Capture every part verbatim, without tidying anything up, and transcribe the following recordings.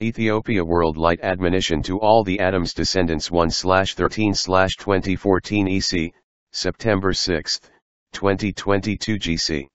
Ethiopia World Light Admonition to all the Adam's descendants one thirteen twenty fourteen E C, September sixth, twenty twenty-two G C.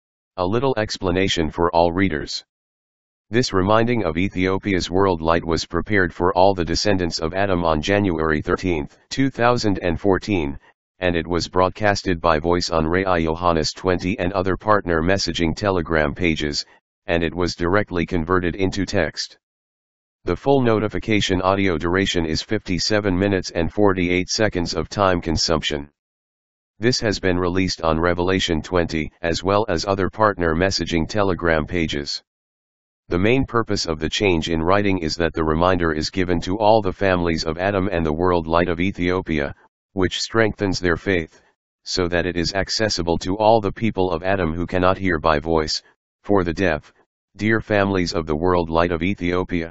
A little explanation for all readers. This reminding of Ethiopia's World Light was prepared for all the descendants of Adam on January thirteenth, two thousand fourteen, and it was broadcasted by voice on Rai Johannes twenty and other partner messaging telegram pages, and it was directly converted into text. The full notification audio duration is fifty-seven minutes and forty-eight seconds of time consumption. This has been released on Revelation twenty as well as other partner messaging telegram pages. The main purpose of the change in writing is that the reminder is given to all the families of Adam and the World Light of Ethiopia, which strengthens their faith, so that it is accessible to all the people of Adam who cannot hear by voice, for the deaf, dear families of the World Light of Ethiopia.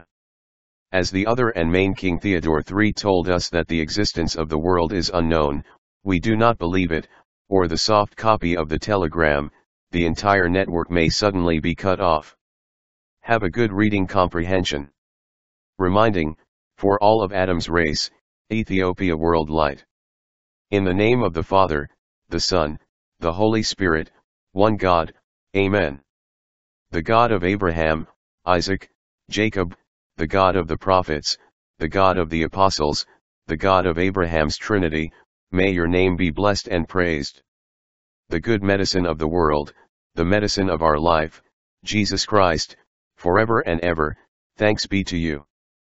As the other and main King Theodore the third told us that the existence of the world is unknown, we do not believe it, or the soft copy of the telegram, the entire network may suddenly be cut off. Have a good reading comprehension. Reminding, for all of Adam's race, Ethiopia World Light. In the name of the Father, the Son, the Holy Spirit, one God, Amen. The God of Abraham, Isaac, Jacob, the God of the prophets, the God of the apostles, the God of Abraham's Trinity, may your name be blessed and praised. The good medicine of the world, the medicine of our life, Jesus Christ, forever and ever, thanks be to you.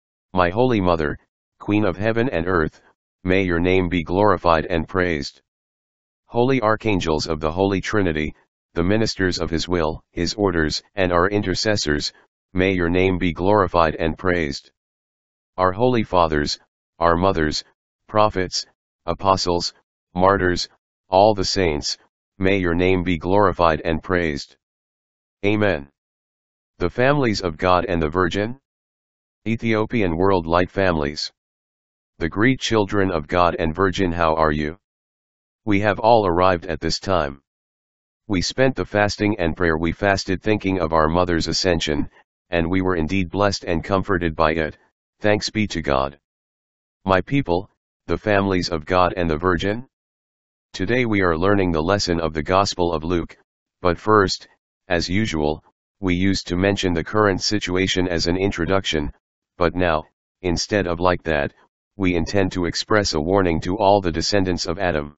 My Holy Mother, Queen of heaven and earth, may your name be glorified and praised. Holy archangels of the Holy Trinity, the ministers of his will, his orders, and our intercessors, may your name be glorified and praised. Our holy fathers, our mothers, prophets, apostles, martyrs, all the saints, may your name be glorified and praised. Amen. The families of God and the Virgin? Ethiopian World Light families. The great children of God and Virgin, how are you? We have all arrived at this time. We spent the fasting and prayer we fasted thinking of our Mother's ascension, and we were indeed blessed and comforted by it, thanks be to God. My people, the families of God and the Virgin? Today we are learning the lesson of the Gospel of Luke, but first, as usual, we used to mention the current situation as an introduction, but now, instead of like that, we intend to express a warning to all the descendants of Adam.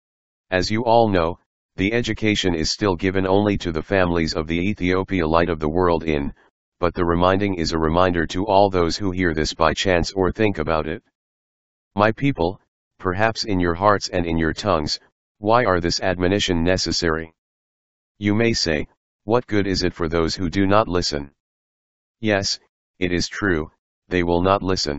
As you all know, the education is still given only to the families of the Ethiopia Light of the World in, but the reminding is a reminder to all those who hear this by chance or think about it. My people, perhaps in your hearts and in your tongues, why are this admonition necessary? You may say, what good is it for those who do not listen? Yes, it is true, they will not listen.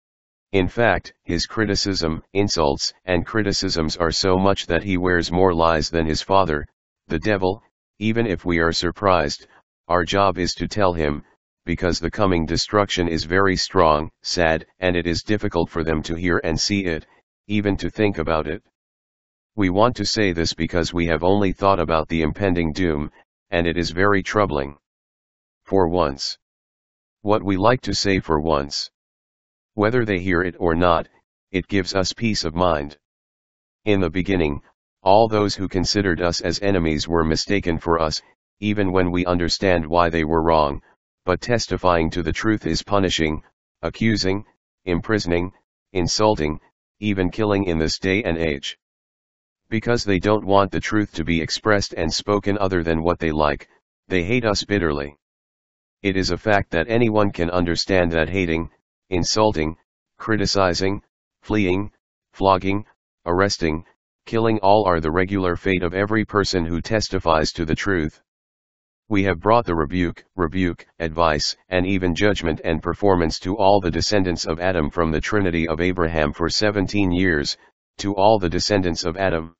In fact, his criticism, insults, and criticisms are so much that he wears more lies than his father, the devil. Even if we are surprised, our job is to tell him, because the coming destruction is very strong, sad, and it is difficult for them to hear and see it, even to think about it. We want to say this because we have only thought about the impending doom, and it is very troubling. For once. What we like to say for once. Whether they hear it or not, it gives us peace of mind. In the beginning, all those who considered us as enemies were mistaken for us, even when we understand why they were wrong, but testifying to the truth is punishing, accusing, imprisoning, insulting, even killing in this day and age. Because they don't want the truth to be expressed and spoken other than what they like, they hate us bitterly. It is a fact that anyone can understand that hating, insulting, criticizing, fleeing, flogging, arresting, killing all are the regular fate of every person who testifies to the truth. We have brought the rebuke, rebuke, advice, and even judgment and performance to all the descendants of Adam from the Trinity of Abraham for seventeen years, to all the descendants of Adam.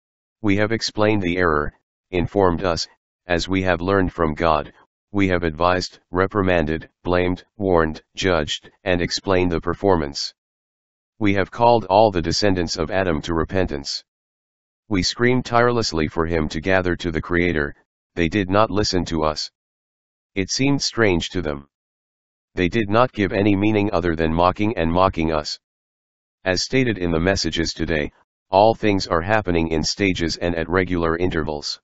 We have explained the error, informed us, as we have learned from God. We have advised, reprimanded, blamed, warned, judged, and explained the performance. We have called all the descendants of Adam to repentance. We screamed tirelessly for him to gather to the Creator. They did not listen to us. It seemed strange to them. They did not give any meaning other than mocking and mocking us. As stated in the messages today, all things are happening in stages and at regular intervals.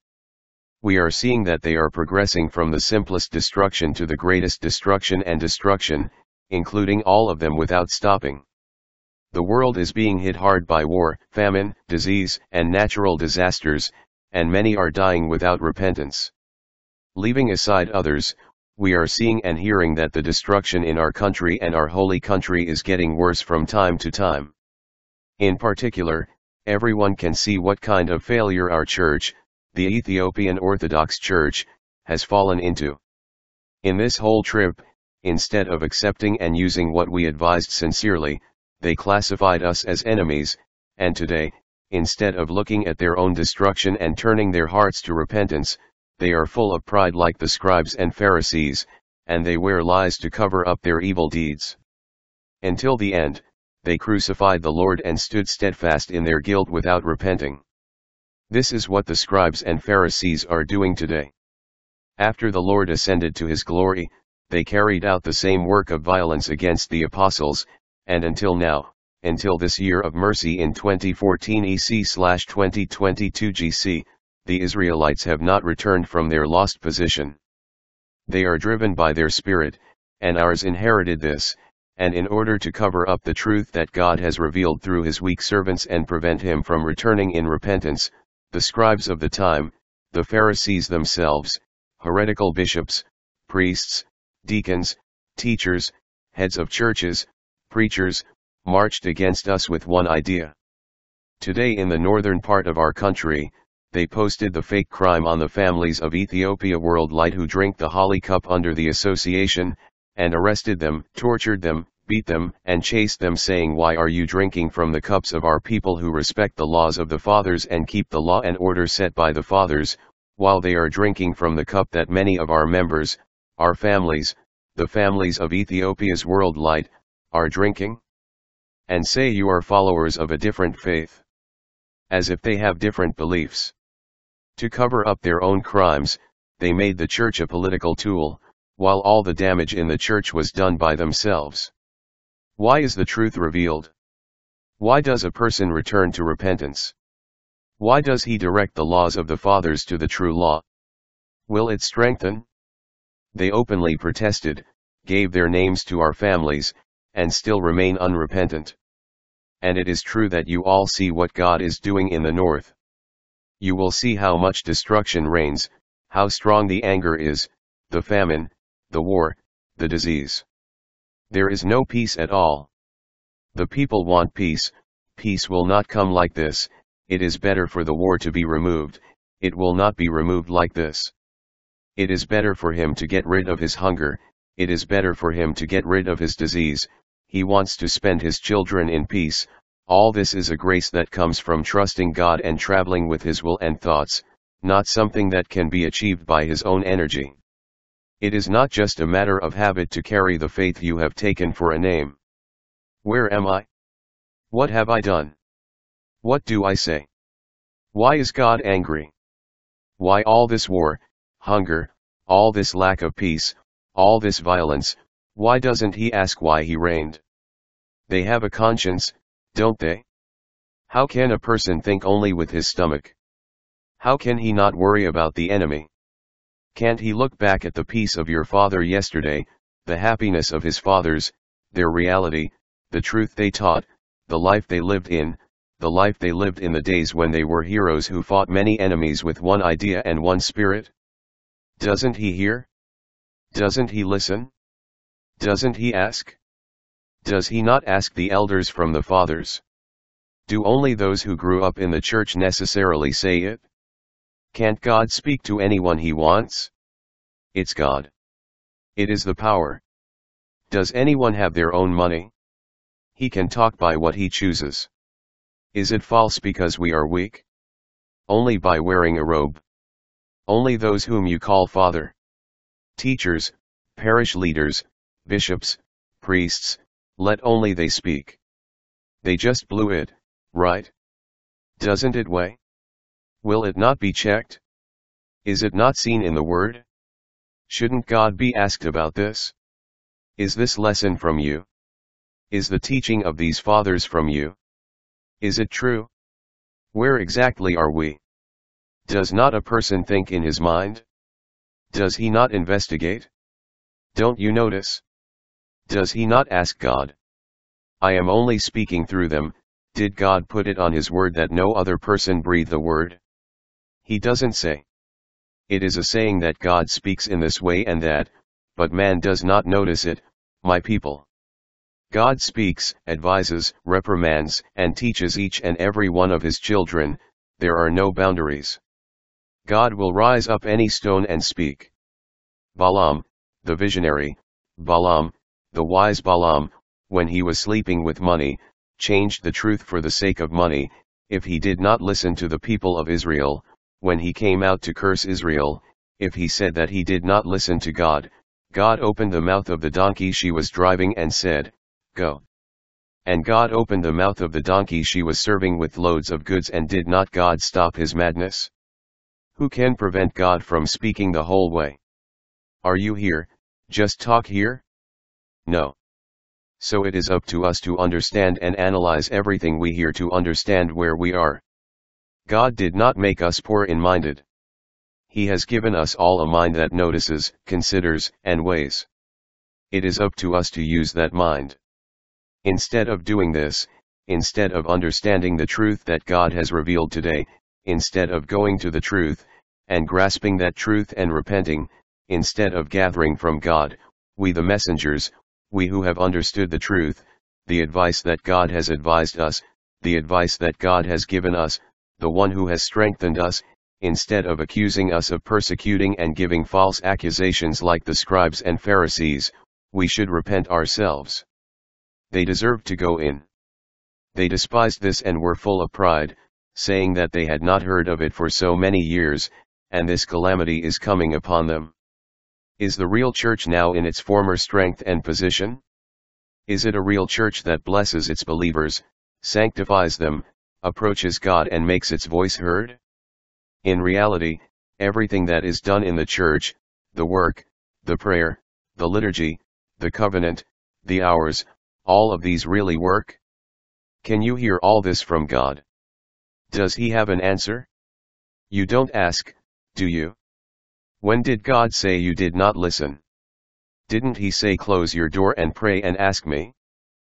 We are seeing that they are progressing from the simplest destruction to the greatest destruction and destruction, including all of them without stopping. The world is being hit hard by war, famine, disease, and natural disasters, and many are dying without repentance. Leaving aside others, we are seeing and hearing that the destruction in our country and our holy country is getting worse from time to time. In particular, everyone can see what kind of failure our church, the Ethiopian Orthodox Church, has fallen into. In this whole trip, instead of accepting and using what we advised sincerely, they classified us as enemies, and today, instead of looking at their own destruction and turning their hearts to repentance, they are full of pride like the scribes and Pharisees, and they wear lies to cover up their evil deeds. Until the end, they crucified the Lord and stood steadfast in their guilt without repenting. This is what the scribes and Pharisees are doing today. After the Lord ascended to his glory, they carried out the same work of violence against the apostles, and until now, until this year of mercy in twenty fourteen E C twenty twenty-two G C, the Israelites have not returned from their lost position. They are driven by their spirit, and ours inherited this, and in order to cover up the truth that God has revealed through his weak servants and prevent him from returning in repentance, the scribes of the time, the Pharisees themselves, heretical bishops, priests, deacons, teachers, heads of churches, preachers, marched against us with one idea. Today in the northern part of our country, they posted the fake crime on the families of Ethiopia worldwide who drink the holy cup under the association, and arrested them, tortured them, beat them, and chased them, saying, "Why are you drinking from the cups of our people who respect the laws of the fathers and keep the law and order set by the fathers, while they are drinking from the cup that many of our members, our families, the families of Ethiopia's worldwide, are drinking? And say you are followers of a different faith." As if they have different beliefs. To cover up their own crimes, they made the church a political tool, while all the damage in the church was done by themselves. Why is the truth revealed? Why does a person return to repentance? Why does he direct the laws of the fathers to the true law? Will it strengthen? They openly protested, gave their names to our families, and still remain unrepentant. And it is true that you all see what God is doing in the north. You will see how much destruction reigns, how strong the anger is, the famine, the war, the disease. There is no peace at all. The people want peace. Peace will not come like this. It is better for the war to be removed. It will not be removed like this. It is better for him to get rid of his hunger. It is better for him to get rid of his disease. He wants to spend his children in peace. All this is a grace that comes from trusting God and traveling with his will and thoughts, not something that can be achieved by his own energy. It is not just a matter of habit to carry the faith you have taken for a name. Where am I? What have I done? What do I say? Why is God angry? Why all this war, hunger, all this lack of peace, all this violence? Why doesn't he ask why he reigned? They have a conscience, don't they? How can a person think only with his stomach? How can he not worry about the enemy? Can't he look back at the peace of your father yesterday, the happiness of his fathers, their reality, the truth they taught, the life they lived in, the life they lived in the days when they were heroes who fought many enemies with one idea and one spirit? Doesn't he hear? Doesn't he listen? Doesn't he ask? Does he not ask the elders from the fathers? Do only those who grew up in the church necessarily say it? Can't God speak to anyone he wants? It's God. It is the power. Does anyone have their own money? He can talk by what he chooses. Is it false because we are weak? Only by wearing a robe. Only those whom you call father. Teachers, parish leaders, bishops, priests, let only they speak. They just blew it, right? Doesn't it weigh? Will it not be checked? Is it not seen in the Word? Shouldn't God be asked about this? Is this lesson from you? Is the teaching of these fathers from you? Is it true? Where exactly are we? Does not a person think in his mind? Does he not investigate? Don't you notice? Does he not ask God? I am only speaking through them. Did God put it on his word that no other person breathe the word? He doesn't say. It is a saying that God speaks in this way and that, but man does not notice it, my people. God speaks, advises, reprimands, and teaches each and every one of his children. There are no boundaries. God will rise up any stone and speak. Balaam, the visionary, Balaam, the wise Balaam, when he was sleeping with money, changed the truth for the sake of money. If he did not listen to the people of Israel, when he came out to curse Israel, if he said that he did not listen to God, God opened the mouth of the donkey she was driving and said, "Go." And God opened the mouth of the donkey she was serving with loads of goods, and did not God stop his madness? Who can prevent God from speaking the whole way? Are you here, just talk here? No. So it is up to us to understand and analyze everything we hear to understand where we are. God did not make us poor in minded. He has given us all a mind that notices, considers, and weighs. It is up to us to use that mind. Instead of doing this, instead of understanding the truth that God has revealed today, instead of going to the truth, and grasping that truth and repenting, instead of gathering from God, we the messengers, we who have understood the truth, the advice that God has advised us, the advice that God has given us, the one who has strengthened us, instead of accusing us of persecuting and giving false accusations like the scribes and Pharisees, we should repent ourselves. They deserved to go in. They despised this and were full of pride, saying that they had not heard of it for so many years, and this calamity is coming upon them. Is the real church now in its former strength and position? Is it a real church that blesses its believers, sanctifies them, approaches God and makes its voice heard? In reality, everything that is done in the church, the work, the prayer, the liturgy, the covenant, the hours, all of these really work? Can you hear all this from God? Does he have an answer? You don't ask, do you? When did God say you did not listen? Didn't he say close your door and pray and ask me?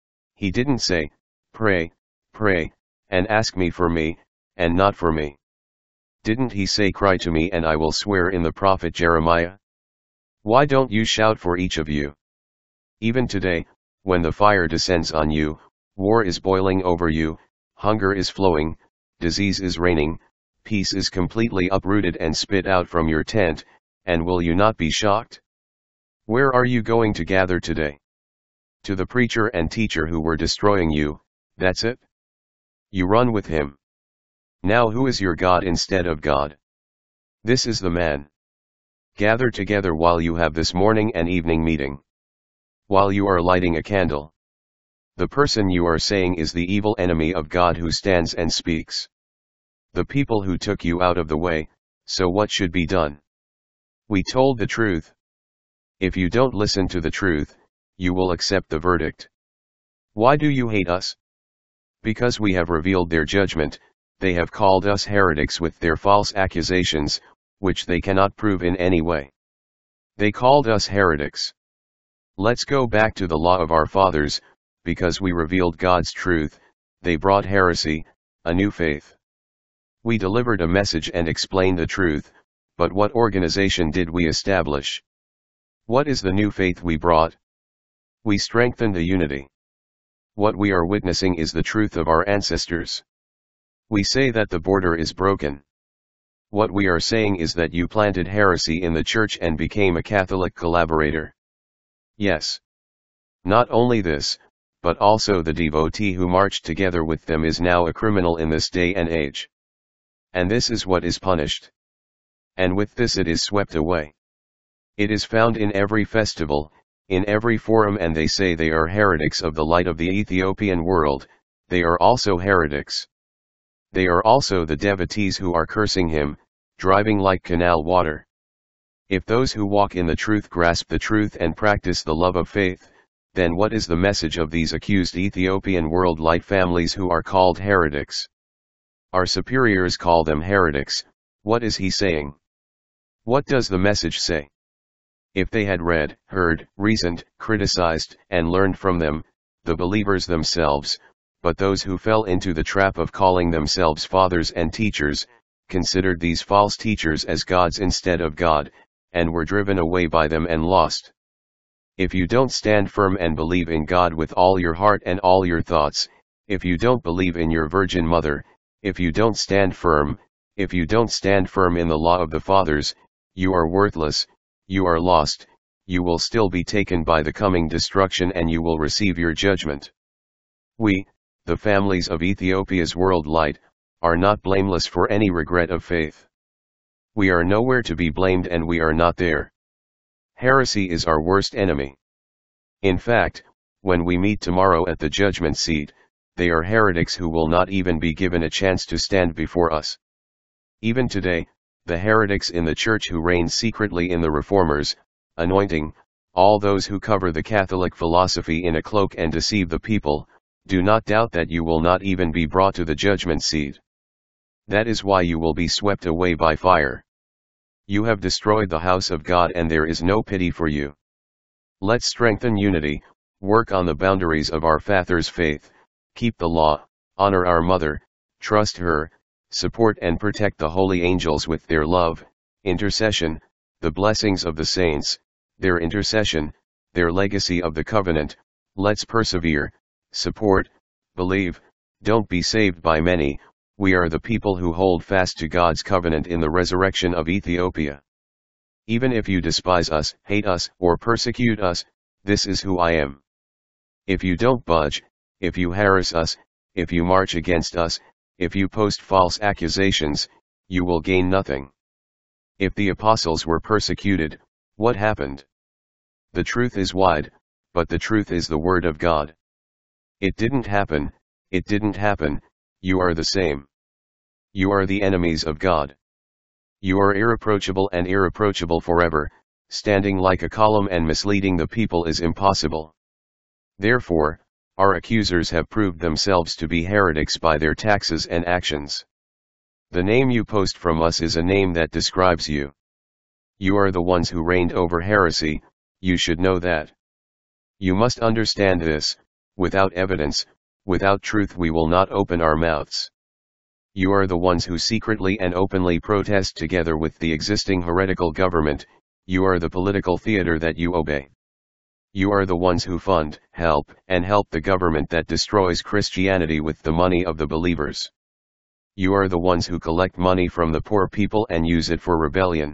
He didn't say, pray, pray, and ask me for me, and not for me. Didn't he say cry to me and I will swear in the prophet Jeremiah? Why don't you shout for each of you? Even today, when the fire descends on you, war is boiling over you, hunger is flowing, disease is reigning, peace is completely uprooted and spit out from your tent, and will you not be shocked? Where are you going to gather today? To the preacher and teacher who were destroying you, that's it? You run with him. Now who is your God instead of God? This is the man. Gather together while you have this morning and evening meeting. While you are lighting a candle. The person you are saying is the evil enemy of God who stands and speaks. The people who took you out of the way, so what should be done? We told the truth. If you don't listen to the truth, you will accept the verdict. Why do you hate us? Because we have revealed their judgment. They have called us heretics with their false accusations, which they cannot prove in any way. They called us heretics. Let's go back to the law of our fathers. Because we revealed God's truth, they brought heresy, a new faith. We delivered a message and explained the truth, but what organization did we establish? What is the new faith we brought? We strengthened the unity. What we are witnessing is the truth of our ancestors. We say that the border is broken. What we are saying is that you planted heresy in the church and became a Catholic collaborator. Yes. Not only this, but also the devotee who marched together with them is now a criminal in this day and age. And this is what is punished. And with this it is swept away. It is found in every festival, in every forum, and they say they are heretics of the light of the Ethiopian world. They are also heretics. They are also the devotees who are cursing him, driving like canal water. If those who walk in the truth grasp the truth and practice the love of faith, Then what is the message of these accused Ethiopian world light families who are called heretics? Our superiors call them heretics. What is he saying? What does the message say? If they had read, heard, reasoned, criticized, and learned from them, the believers themselves, but those who fell into the trap of calling themselves fathers and teachers, considered these false teachers as gods instead of God, and were driven away by them and lost. If you don't stand firm and believe in God with all your heart and all your thoughts, if you don't believe in your Virgin Mother, if you don't stand firm, if you don't stand firm in the law of the fathers, you are worthless, you are lost, you will still be taken by the coming destruction and you will receive your judgment. We, the families of Ethiopia's world light, are not blameless for any regret of faith. We are nowhere to be blamed and we are not there. Heresy is our worst enemy. In fact, when we meet tomorrow at the judgment seat, they are heretics who will not even be given a chance to stand before us. Even today, the heretics in the church who reign secretly in the reformers, anointing, all those who cover the Catholic philosophy in a cloak and deceive the people, do not doubt that you will not even be brought to the judgment seat. That is why you will be swept away by fire. You have destroyed the house of God and there is no pity for you. Let's strengthen unity, work on the boundaries of our Father's faith, keep the law, honor our mother, trust her, support and protect the holy angels with their love, intercession, the blessings of the saints, their intercession, their legacy of the covenant. Let's persevere, support, believe, don't be saved by many. We are the people who hold fast to God's covenant in the resurrection of Ethiopia. Even if you despise us, hate us, or persecute us, this is who I am. If you don't budge, if you harass us, if you march against us, if you post false accusations, you will gain nothing. If the apostles were persecuted, what happened? The truth is wide, but the truth is the word of God. It didn't happen, it didn't happen, you are the same. You are the enemies of God. You are irreproachable and irreproachable forever, standing like a column and misleading the people is impossible. Therefore, our accusers have proved themselves to be heretics by their taxes and actions. The name you post from us is a name that describes you. You are the ones who reigned over heresy, you should know that. You must understand this, without evidence, without truth we will not open our mouths. You are the ones who secretly and openly protest together with the existing heretical government, you are the political theater that you obey. You are the ones who fund, help, and help the government that destroys Christianity with the money of the believers. You are the ones who collect money from the poor people and use it for rebellion.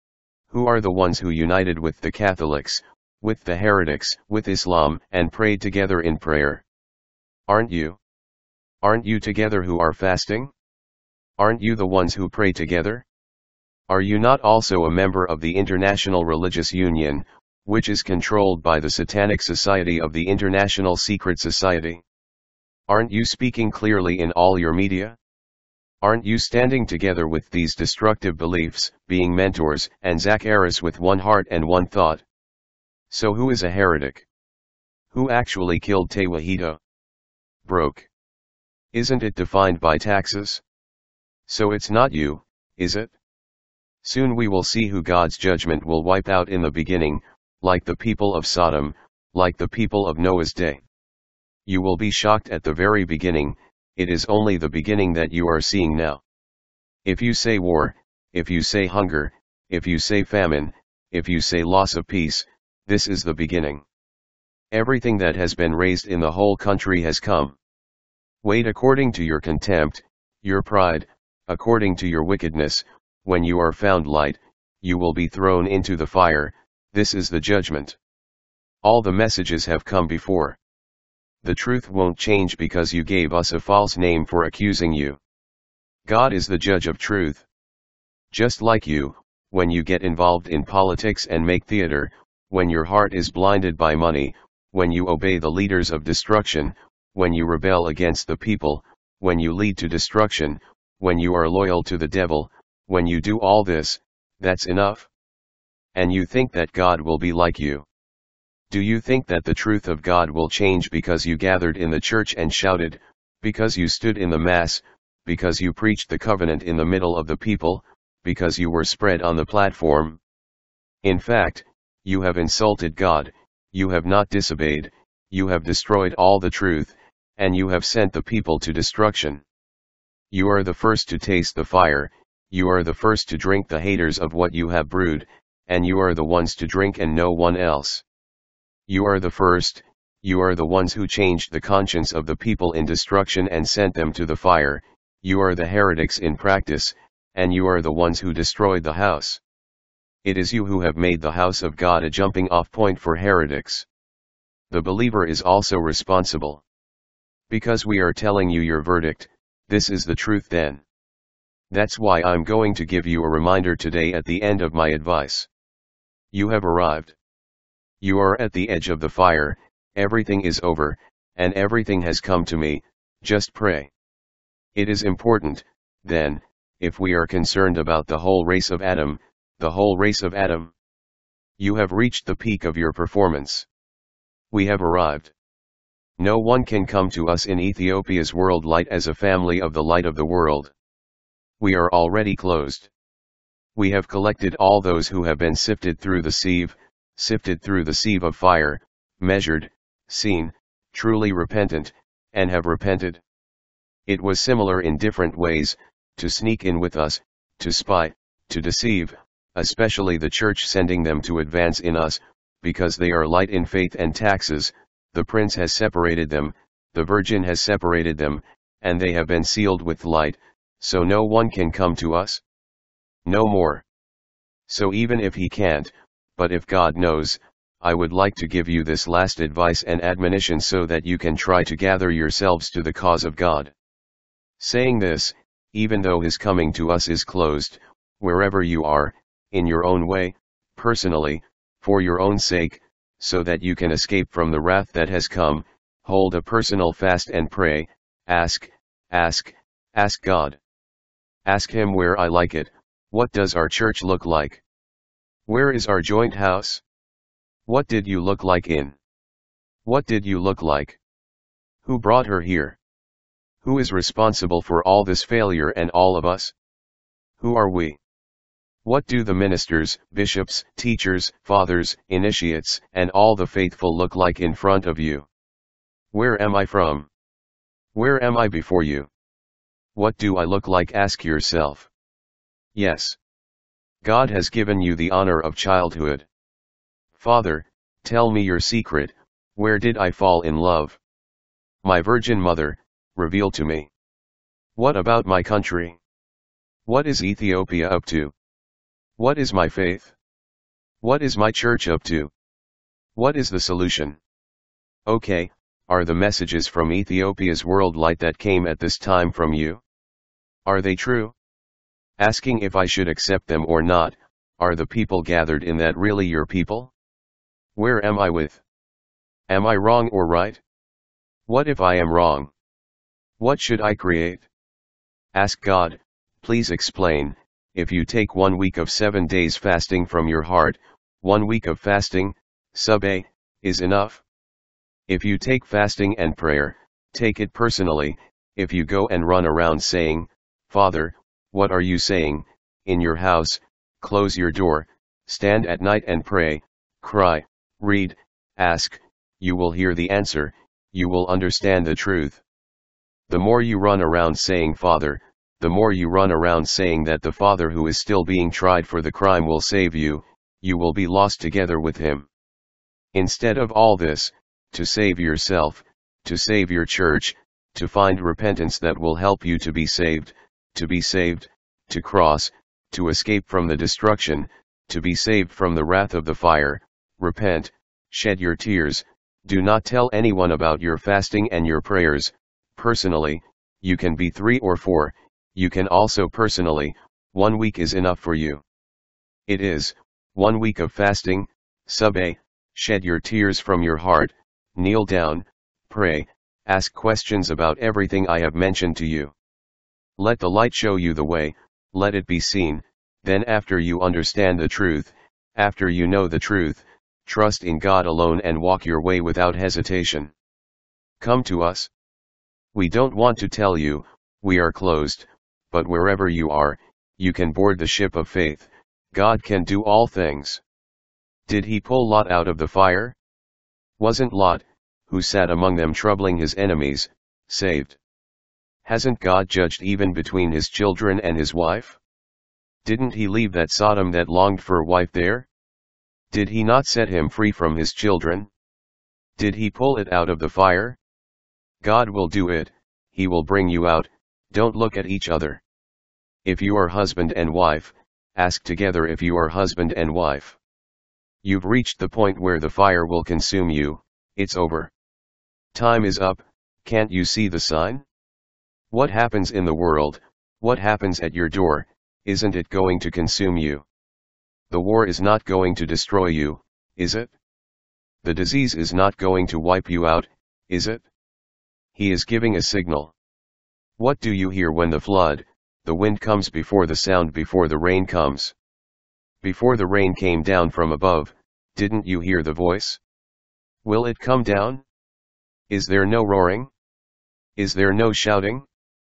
Who are the ones who united with the Catholics, with the heretics, with Islam, and prayed together in prayer? Aren't you? Aren't you together who are fasting? Aren't you the ones who pray together? Are you not also a member of the International Religious Union, which is controlled by the Satanic Society of the International Secret Society? Aren't you speaking clearly in all your media? Aren't you standing together with these destructive beliefs, being mentors and Zacchaeus with one heart and one thought? So who is a heretic? Who actually killed Tewahito? Broke. Isn't it defined by taxes? So it's not you, is it? Soon we will see who God's judgment will wipe out in the beginning, like the people of Sodom, like the people of Noah's day. You will be shocked at the very beginning, it is only the beginning that you are seeing now. If you say war, if you say hunger, if you say famine, if you say loss of peace, this is the beginning. Everything that has been raised in the whole country has come. Wait according to your contempt, your pride, according to your wickedness, when you are found light, you will be thrown into the fire, this is the judgment. All the messages have come before. The truth won't change because you gave us a false name for accusing you. God is the judge of truth. Just like you, when you get involved in politics and make theater, when your heart is blinded by money, when you obey the leaders of destruction, when you rebel against the people, when you lead to destruction, when you are loyal to the devil, when you do all this, that's enough? And you think that God will be like you? Do you think that the truth of God will change because you gathered in the church and shouted, because you stood in the Mass, because you preached the covenant in the middle of the people, because you were spread on the platform? In fact, you have insulted God, you have not disobeyed, you have destroyed all the truth, and you have sent the people to destruction. You are the first to taste the fire, you are the first to drink the haters of what you have brewed, and you are the ones to drink and no one else. You are the first, you are the ones who changed the conscience of the people in destruction and sent them to the fire, you are the heretics in practice, and you are the ones who destroyed the house. It is you who have made the house of God a jumping-off point for heretics. The believer is also responsible. Because we are telling you your verdict, this is the truth then. That's why I'm going to give you a reminder today at the end of my advice. You have arrived. You are at the edge of the fire, everything is over, and everything has come to me, just pray. It is important, then, if we are concerned about the whole race of Adam, the whole race of Adam. You have reached the peak of your performance. We have arrived. No one can come to us in Ethiopia's world light as a family of the light of the world. We are already closed. We have collected all those who have been sifted through the sieve, sifted through the sieve of fire, measured, seen, truly repentant, and have repented. It was similar in different ways, to sneak in with us, to spy, to deceive, especially the church sending them to advance in us, because they are light in faith and taxes, the prince has separated them, the virgin has separated them, and they have been sealed with light, so no one can come to us. No more. So even if he can't, but if God knows, I would like to give you this last advice and admonition so that you can try to gather yourselves to the cause of God. Saying this, even though his coming to us is closed, wherever you are, in your own way, personally, for your own sake, so that you can escape from the wrath that has come, hold a personal fast and pray, ask, ask, ask God. Ask him where I like it, what does our church look like? Where is our joint house? What did you look like in? What did you look like? Who brought her here? Who is responsible for all this failure and all of us? Who are we? What do the ministers, bishops, teachers, fathers, initiates, and all the faithful look like in front of you? Where am I from? Where am I before you? What do I look like? Ask yourself. Yes. God has given you the honor of childhood. Father, tell me your secret, where did I fall in love? My Virgin Mother, reveal to me. What about my country? What is Ethiopia up to? What is my faith? What is my church up to? What is the solution? Okay, are the messages from Ethiopia's world light that came at this time from you? Are they true? Asking if I should accept them or not, are the people gathered in that really your people? Where am I with? Am I wrong or right? What if I am wrong? What should I create? Ask God, please explain. If you take one week of seven days fasting from your heart, one week of fasting, sub A, is enough. If you take fasting and prayer, take it personally. If you go and run around saying, Father, what are you saying, in your house, close your door, stand at night and pray, cry, read, ask, you will hear the answer, you will understand the truth. The more you run around saying Father, the more you run around saying that the Father who is still being tried for the crime will save you, you will be lost together with him. Instead of all this, to save yourself, to save your church, to find repentance that will help you to be saved, to be saved, to cross, to escape from the destruction, to be saved from the wrath of the fire, repent, shed your tears, do not tell anyone about your fasting and your prayers, personally, you can be three or four, you can also personally, one week is enough for you. It is, one week of fasting, sub A, shed your tears from your heart, kneel down, pray, ask questions about everything I have mentioned to you. Let the light show you the way, let it be seen, then after you understand the truth, after you know the truth, Trust in God alone and walk your way without hesitation. Come to us. We don't want to tell you, we are closed, but wherever you are, you can board the ship of faith. God can do all things. Did he pull Lot out of the fire? Wasn't Lot, who sat among them troubling his enemies, saved? Hasn't God judged even between his children and his wife? Didn't he leave that Sodom that longed for a wife there? Did he not set him free from his children? Did he pull it out of the fire? God will do it, he will bring you out. Don't look at each other. If you are husband and wife, ask together if you are husband and wife. You've reached the point where the fire will consume you, it's over. Time is up, can't you see the sign? What happens in the world, what happens at your door, isn't it going to consume you? The war is not going to destroy you, is it? The disease is not going to wipe you out, is it? He is giving a signal. What do you hear when the flood, the wind comes before the sound before the rain comes? Before the rain came down from above, didn't you hear the voice? Will it come down? Is there no roaring? Is there no shouting?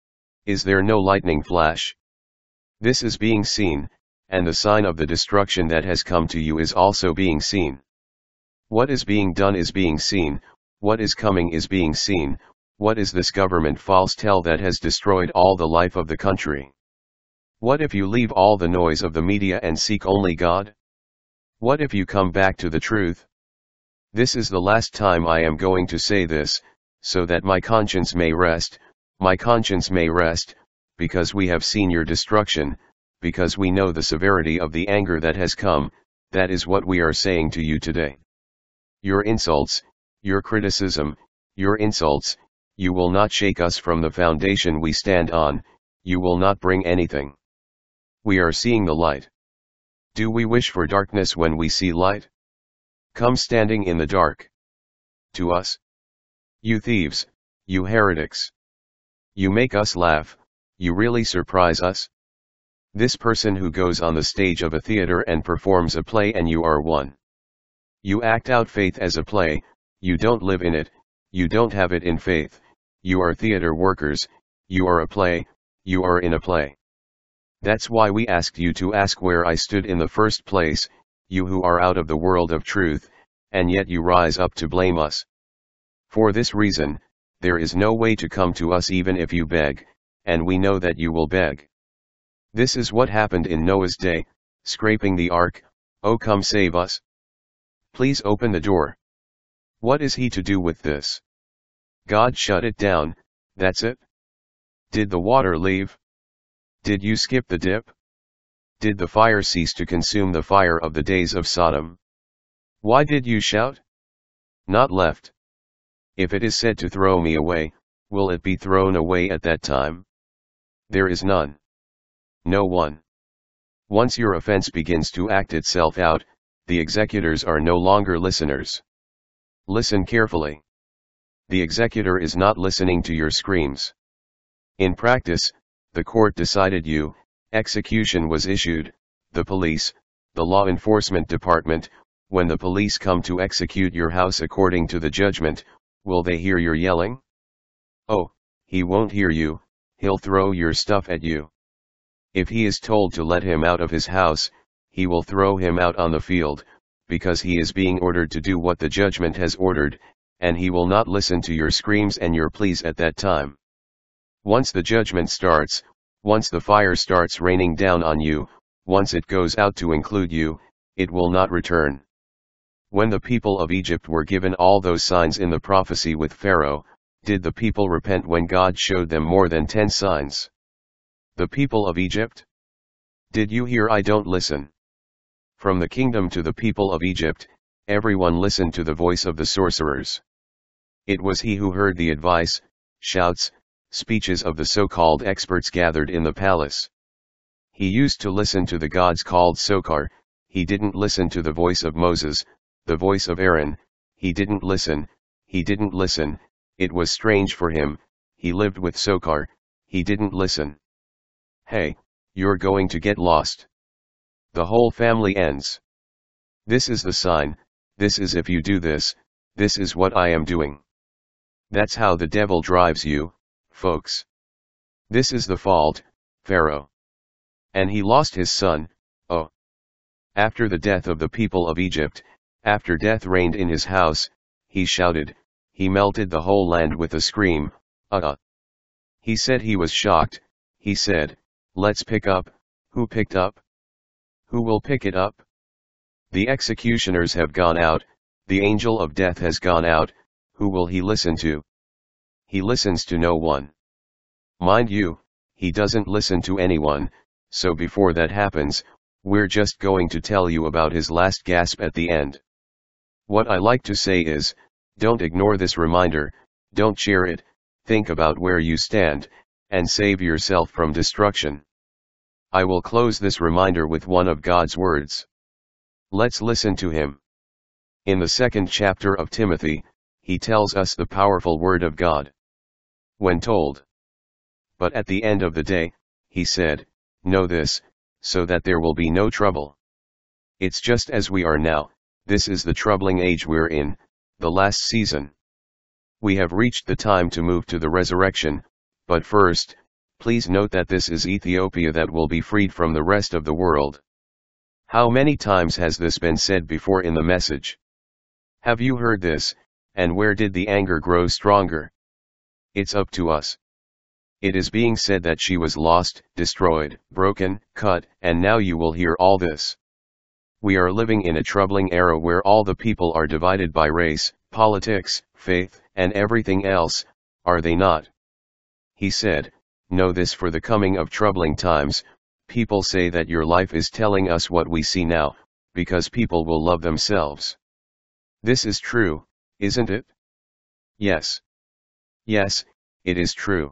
Is there no lightning flash? This is being seen, and the sign of the destruction that has come to you is also being seen. What is being done is being seen, what is coming is being seen. What is this government false tell that has destroyed all the life of the country? What if you leave all the noise of the media and seek only God? What if you come back to the truth? This is the last time I am going to say this, so that my conscience may rest, my conscience may rest, because we have seen your destruction, because we know the severity of the anger that has come. That is what we are saying to you today. Your insults, your criticism, your insults, you will not shake us from the foundation we stand on, you will not bring anything. We are seeing the light. Do we wish for darkness when we see light? Come standing in the dark. To us. You thieves, you heretics. You make us laugh, you really surprise us. This person who goes on the stage of a theater and performs a play and you are one. You act out faith as a play, you don't live in it, you don't have it in faith. You are theater workers, you are a play, you are in a play. That's why we asked you to ask where I stood in the first place, you who are out of the world of truth, and yet you rise up to blame us. For this reason, there is no way to come to us even if you beg, and we know that you will beg. This is what happened in Noah's day, scraping the ark. Oh, come save us. Please open the door. What is he to do with this? God shut it down, that's it? Did the water leave? Did you skip the dip? Did the fire cease to consume the fire of the days of Sodom? Why did you shout? Not left. If it is said to throw me away, will it be thrown away at that time? There is none. No one. Once your offense begins to act itself out, the executors are no longer listeners. Listen carefully. The executor is not listening to your screams. In practice, the court decided you, execution was issued, the police, the law enforcement department, when the police come to execute your house according to the judgment, will they hear your yelling? Oh, he won't hear you, he'll throw your stuff at you. If he is told to let him out of his house, he will throw him out on the field, because he is being ordered to do what the judgment has ordered, and he will not listen to your screams and your pleas at that time. Once the judgment starts, once the fire starts raining down on you, once it goes out to include you, it will not return. When the people of Egypt were given all those signs in the prophecy with Pharaoh, did the people repent when God showed them more than ten signs? The people of Egypt? Did you hear? I don't listen. From the kingdom to the people of Egypt, everyone listened to the voice of the sorcerers. It was he who heard the advice, shouts, speeches of the so-called experts gathered in the palace. He used to listen to the gods called Sokar, he didn't listen to the voice of Moses, the voice of Aaron, he didn't listen, he didn't listen, it was strange for him, he lived with Sokar, he didn't listen. Hey, you're going to get lost. The whole family ends. This is the sign, this is if you do this, this is what I am doing. That's how the devil drives you, folks. This is the fault, Pharaoh. And he lost his son, oh. After the death of the people of Egypt, after death reigned in his house, he shouted, he melted the whole land with a scream, uh-uh. He said he was shocked, he said, let's pick up, who picked up? Who will pick it up? The executioners have gone out, the angel of death has gone out, who will he listen to? He listens to no one. Mind you, he doesn't listen to anyone, so before that happens, we're just going to tell you about his last gasp at the end. What I like to say is, don't ignore this reminder, don't share it, think about where you stand, and save yourself from destruction. I will close this reminder with one of God's words. Let's listen to him. In the second chapter of Timothy, he tells us the powerful word of God. When told, but at the end of the day, he said, know this, so that there will be no trouble. It's just as we are now, this is the troubling age we're in, the last season. We have reached the time to move to the resurrection, but first, please note that this is Ethiopia that will be freed from the rest of the world. How many times has this been said before in the message? Have you heard this, and where did the anger grow stronger? It's up to us. It is being said that she was lost, destroyed, broken, cut, and now you will hear all this. We are living in a troubling era where all the people are divided by race, politics, faith, and everything else, are they not? He said, know this for the coming of troubling times, people say that your life is telling us what we see now, because people will love themselves. This is true, isn't it? Yes. Yes, it is true.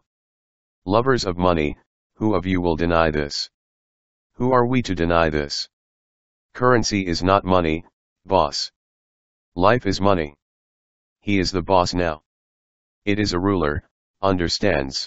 Lovers of money, who of you will deny this? Who are we to deny this? Currency is not money, boss. Life is money. He is the boss now. It is a ruler, understands.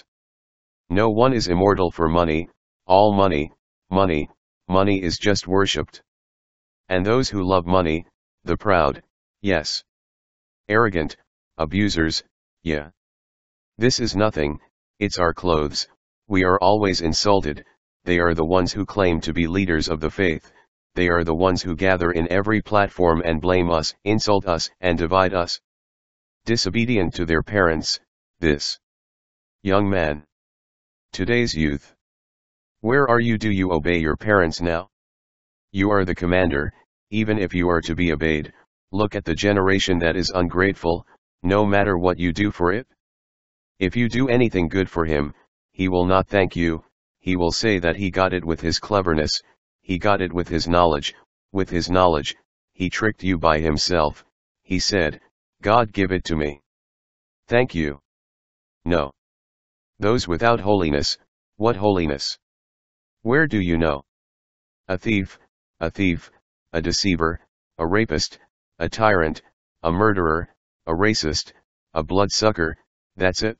No one is immortal for money, all money, money, money is just worshipped. And those who love money, the proud, yes. Arrogant, abusers, yeah. This is nothing, it's our clothes, we are always insulted, they are the ones who claim to be leaders of the faith, they are the ones who gather in every platform and blame us, insult us, and divide us. Disobedient to their parents, this. Young man. Today's youth. Where are you? Do you obey your parents now? You are the commander, even if you are to be obeyed. Look at the generation that is ungrateful, no matter what you do for it. If you do anything good for him, he will not thank you, he will say that he got it with his cleverness, he got it with his knowledge, with his knowledge, he tricked you by himself, he said, God give it to me. Thank you. No. Those without holiness, what holiness? Where do you know? A thief, a thief, a deceiver, a rapist, a tyrant, a murderer, a racist, a bloodsucker, that's it?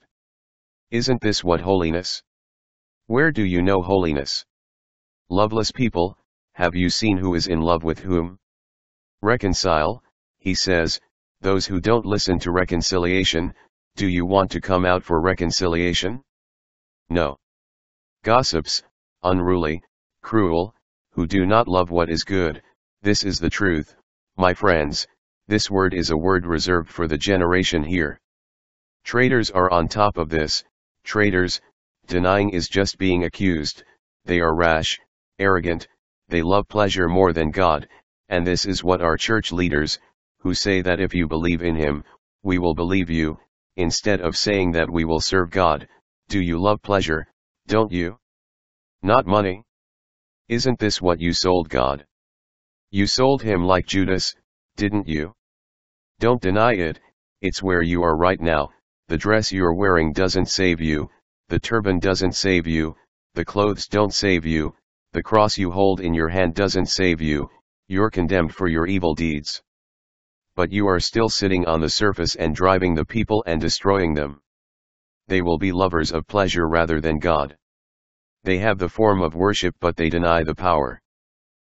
Isn't this what holiness? Where do you know holiness? Loveless people, have you seen who is in love with whom? Reconcile, he says, those who don't listen to reconciliation, do you want to come out for reconciliation? No. Gossips, unruly, cruel, who do not love what is good, this is the truth, my friends, this word is a word reserved for the generation here. Traitors are on top of this, traitors, denying is just being accused, they are rash, arrogant, they love pleasure more than God, and this is what our church leaders, who say that if you believe in him, we will believe you, instead of saying that we will serve God, do you love pleasure, don't you? Not money? Isn't this what you sold God? You sold him like Judas, didn't you? Don't deny it, it's where you are right now, the dress you're wearing doesn't save you, the turban doesn't save you, the clothes don't save you, the cross you hold in your hand doesn't save you, you're condemned for your evil deeds. But you are still sitting on the surface and driving the people and destroying them. They will be lovers of pleasure rather than God. They have the form of worship but they deny the power.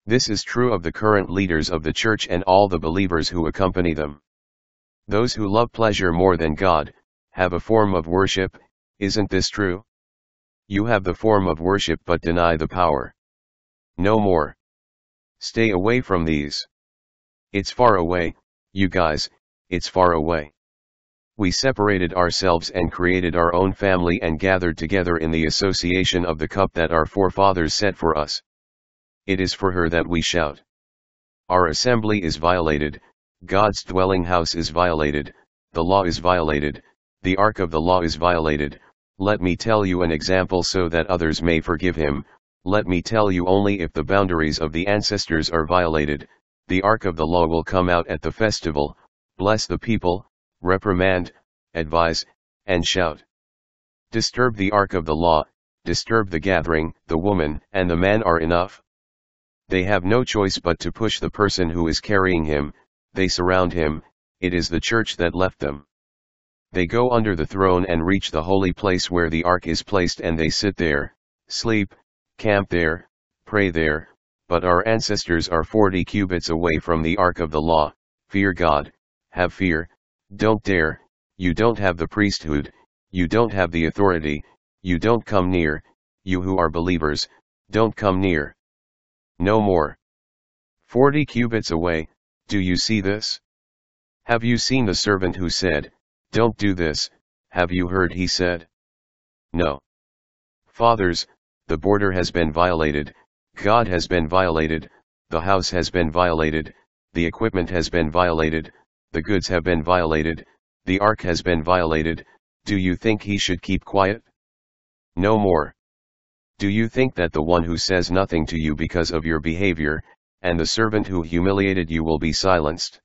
This is true of the current leaders of the church and all the believers who accompany them. Those who love pleasure more than God, have a form of worship, isn't this true? You have the form of worship but deny the power. No more. Stay away from these. It's far away, you guys, it's far away. We separated ourselves and created our own family and gathered together in the association of the cup that our forefathers set for us. It is for her that we shout. Our assembly is violated, God's dwelling house is violated, the law is violated, the ark of the law is violated. Let me tell you an example so that others may forgive him. Let me tell you only if the boundaries of the ancestors are violated, the ark of the law will come out at the festival, bless the people, reprimand, advise, and shout. Disturb the ark of the law, disturb the gathering, the woman and the man are enough. They have no choice but to push the person who is carrying him, they surround him, it is the church that left them. They go under the throne and reach the holy place where the ark is placed and they sit there, sleep, camp there, pray there, but our ancestors are forty cubits away from the ark of the law. Fear God, have fear, don't dare, you don't have the priesthood, you don't have the authority, you don't come near, you who are believers, don't come near. No more. Forty cubits away, do you see this? Have you seen the servant who said, don't do this, have you heard he said? No. Fathers, the border has been violated, God has been violated, the house has been violated, the equipment has been violated, the goods have been violated, the ark has been violated. Do you think he should keep quiet? No more. Do you think that the one who says nothing to you because of your behavior, and the servant who humiliated you will be silenced?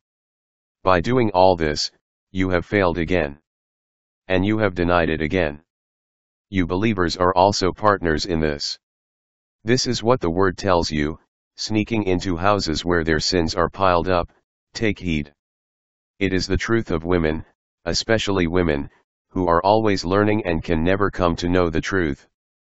By doing all this, you have failed again. And you have denied it again. You believers are also partners in this. This is what the word tells you, sneaking into houses where their sins are piled up, take heed. It is the truth of women, especially women, who are always learning and can never come to know the truth.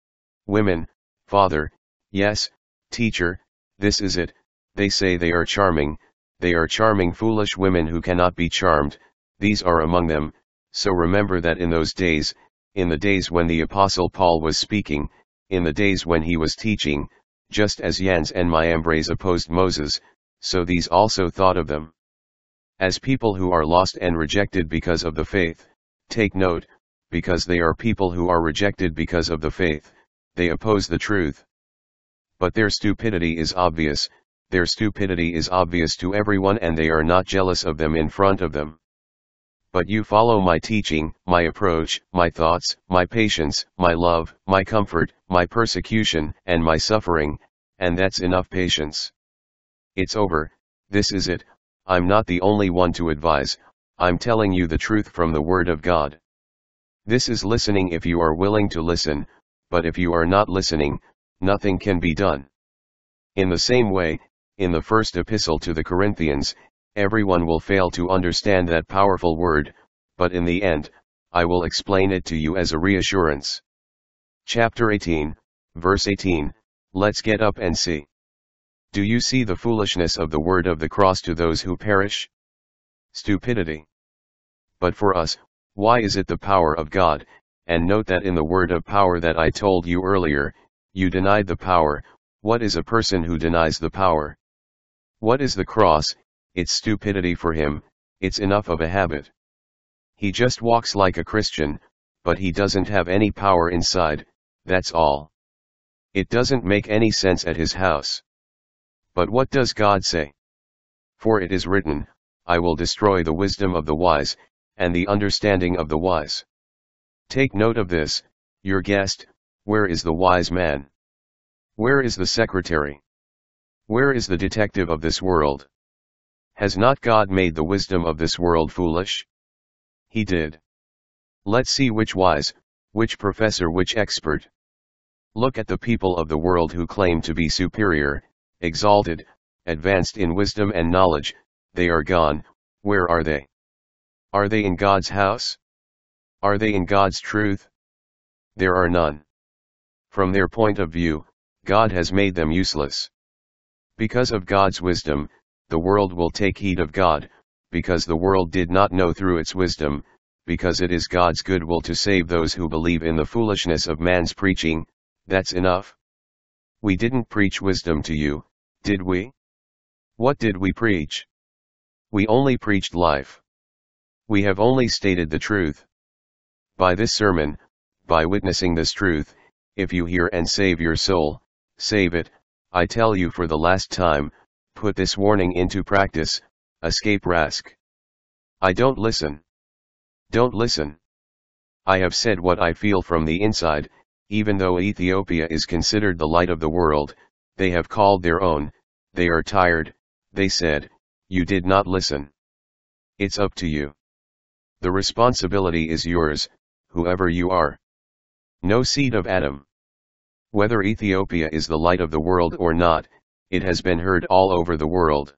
Women, father, yes, teacher, this is it, they say they are charming, they are charming foolish women who cannot be charmed, these are among them, so remember that in those days, in the days when the Apostle Paul was speaking, in the days when he was teaching, just as Jannes and Jambres opposed Moses, so these also thought of them. As people who are lost and rejected because of the faith, take note, because they are people who are rejected because of the faith, they oppose the truth. But their stupidity is obvious, their stupidity is obvious to everyone and they are not jealous of them in front of them. But you follow my teaching, my approach, my thoughts, my patience, my love, my comfort, my persecution, and my suffering, and that's enough patience. It's over, this is it, I'm not the only one to advise, I'm telling you the truth from the Word of God. This is listening if you are willing to listen, but if you are not listening, nothing can be done. In the same way, in the first epistle to the Corinthians, everyone will fail to understand that powerful word, but in the end, I will explain it to you as a reassurance. Chapter eighteen, verse eighteen, let's get up and see. Do you see the foolishness of the word of the cross to those who perish? Stupidity. But for us, why is it the power of God? And note that in the word of power that I told you earlier, you denied the power. What is a person who denies the power? What is the cross? It's stupidity for him, it's enough of a habit. He just walks like a Christian, but he doesn't have any power inside, that's all. It doesn't make any sense at his house. But what does God say? For it is written, I will destroy the wisdom of the wise, and the understanding of the wise. Take note of this, your guest, where is the wise man? Where is the secretary? Where is the detective of this world? Has not God made the wisdom of this world foolish? He did. Let's see which wise, which professor, which expert. Look at the people of the world who claim to be superior, exalted, advanced in wisdom and knowledge, they are gone. Where are they? Are they in God's house? Are they in God's truth? There are none. From their point of view, God has made them useless. Because of God's wisdom, the world will take heed of God, because the world did not know through its wisdom, because it is God's good will to save those who believe in the foolishness of man's preaching. That's enough. We didn't preach wisdom to you, did we? What did we preach? We only preached life. We have only stated the truth. By this sermon, by witnessing this truth, if you hear and save your soul, save it. I tell you for the last time, put this warning into practice, escape risk. I don't listen. Don't listen. I have said what I feel from the inside. Even though Ethiopia is considered the light of the world, they have called their own, they are tired, they said, you did not listen. It's up to you. The responsibility is yours, whoever you are. No seed of Adam. Whether Ethiopia is the light of the world or not, it has been heard all over the world.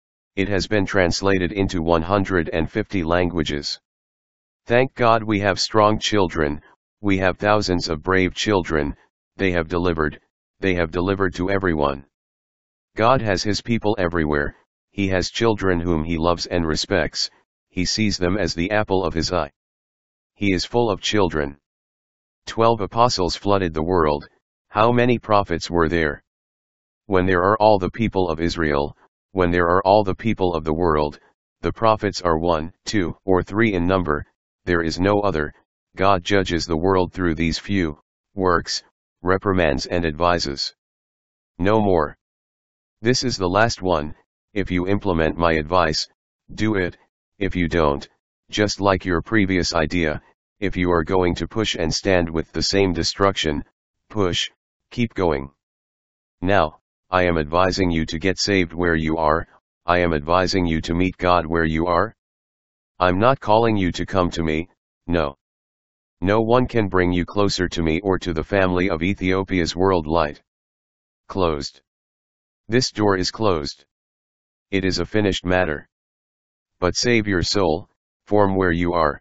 It has been translated into one hundred fifty languages. Thank God we have strong children, we have thousands of brave children, they have delivered, they have delivered to everyone. God has his people everywhere, he has children whom he loves and respects, he sees them as the apple of his eye. He is full of children. Twelve apostles flooded the world. How many prophets were there? When there are all the people of Israel, when there are all the people of the world, the prophets are one, two, or three in number, there is no other. God judges the world through these few, works, reprimands and advises. No more. This is the last one. If you implement my advice, do it. If you don't, just like your previous idea, if you are going to push and stand with the same destruction, push, keep going. Now, I am advising you to get saved where you are, I am advising you to meet God where you are. I'm not calling you to come to me, no. No one can bring you closer to me or to the family of Ethiopia's world light. Closed. This door is closed. It is a finished matter. But save your soul, form where you are.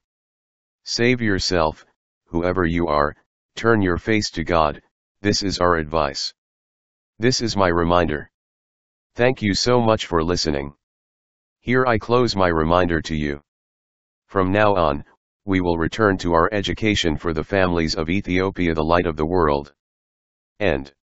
Save yourself, whoever you are, turn your face to God, this is our advice. This is my reminder. Thank you so much for listening. Here I close my reminder to you. From now on, we will return to our education for the families of Ethiopia, the light of the world. End.